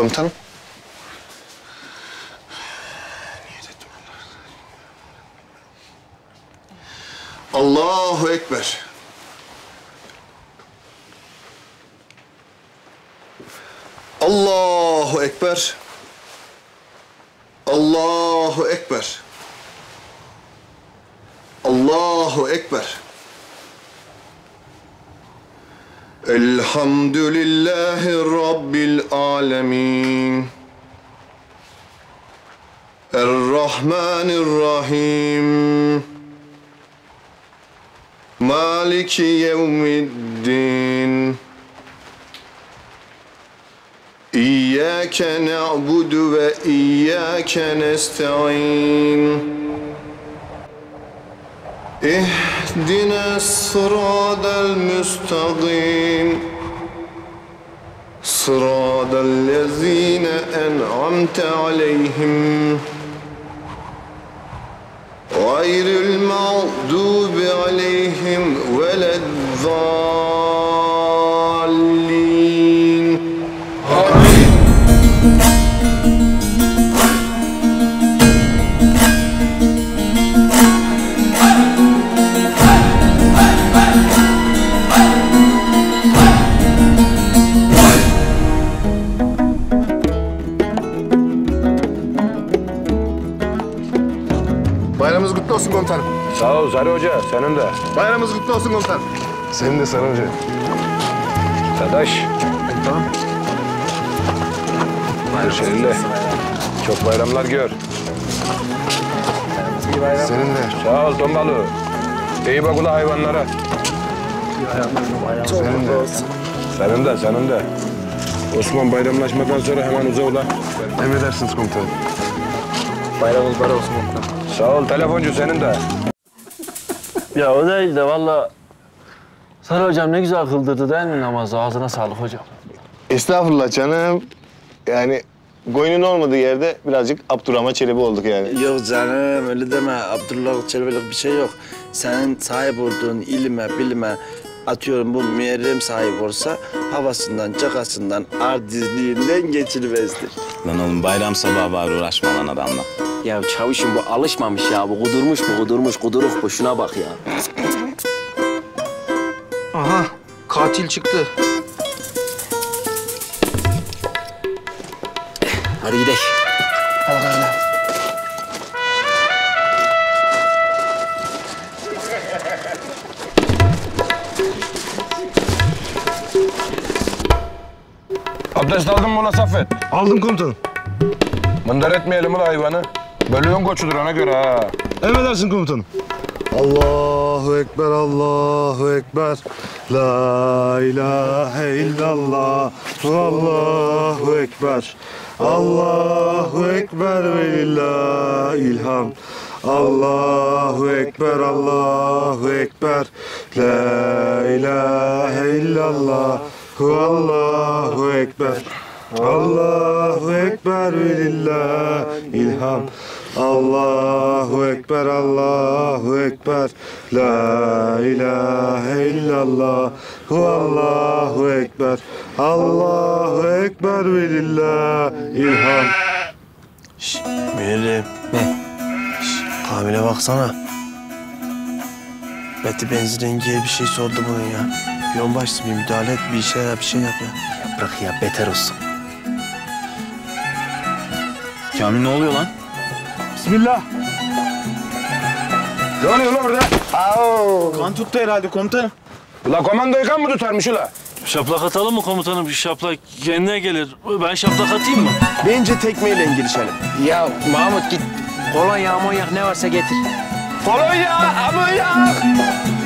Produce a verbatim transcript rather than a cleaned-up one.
Komutanım. Allahu Ekber. Allahu Ekber. Allahu Ekber. Allahu Ekber. Elhamdülillahi Rabbil alemin. Errahmanirrahim. Maliki yevmiddin. İyyâke na'budu ve iyyâke nesta'in. İhdina sıradal müstakîm. Sıradal lezîne en'amte aleyhim. Gayril mağdubi aleyhim veleddâllîn. Amin. Bayramınız kutlu olsun komutanım. Sağ ol Sarı Hoca, senin de. Bayramınız kutlu olsun komutanım. Senin de Sarı Hoca. Dadaş. Tamam. Şerifli. Çok bayramlar gör. İyi bayram. Senin de. Sağ ol Tombalı. İyi bak ula hayvanlara. Senin de. Senin de, senin de. Osman bayramlaşmadan sonra hemen uza ula. Emredersiniz komutanım. Bayramınız var olsun komutanım. Sağ ol telefoncu, senin de. Ya o değil de valla Sarı hocam ne güzel kıldırdı değil mi namazı? Ağzına sağlık hocam. Estağfurullah canım. Yani Goyun'un olmadığı yerde birazcık Abdurrahman Çelebi olduk yani. Yok canım öyle deme. Abdullah Çelebi'lik bir şey yok. Senin sahip olduğun ilime, bilime atıyorum bu Muharrem sahip olsa havasından, cakasından, ardizliğinden geçilmezdir. Lan oğlum bayram sabahı var uğraşma lan adamla. Ya çavuşum bu alışmamış ya. Bu kudurmuş bu, kudurmuş, kuduruk bu. Şuna bak ya. Aha, katil çıktı. Hadi gidelim. Hadi hadi. Abdest aldın mı ula Saffet? Aldım komutanım. Mındar etmeyelim ula hayvanı. Bölüğün koçudur ona göre ha. Emredersin komutanım. Allahu Ekber, Allahu Ekber. La ilahe illallah. Allahu Ekber. Allahu Ekber ve lillahil hamd. Allahu Ekber, Allahu Ekber. La ilahe illallah. Allahu Ekber. Allahu Ekber ve lillahil hamd. Allahu Ekber, Allahu Ekber. La ilahe illallah. Allahu Ekber. Allahu Ekber ve lillahil hamd. Şşş Muharrem. Ne? Şşş Kamil'e baksana. Beti benzinrengiye bir şey sordu bunun ya. Bir onbaşısı bir müdahale et, bir işe yap, bir şey yap ya. Ya bırak ya, beter olsun. Kamil ne oluyor lan? Bismillah. Ne oluyor ula burada? Kan tuttu herhalde komutanım. Ula komandoyu kan mı tutarmış ula? Şaplak atalım mı komutanım? Bir şaplak kendine gelir. Ben şaplak atayım mı? Bence tekmeyle girişelim. Ya Mahmut git. Kolonya, amonyak ne varsa getir. Kolonya, amonyak.